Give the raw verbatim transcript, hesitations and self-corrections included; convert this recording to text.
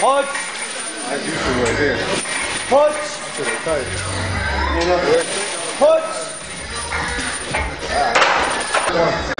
Punch. That's usually right here. Punch. To the tight. Punch. Ah.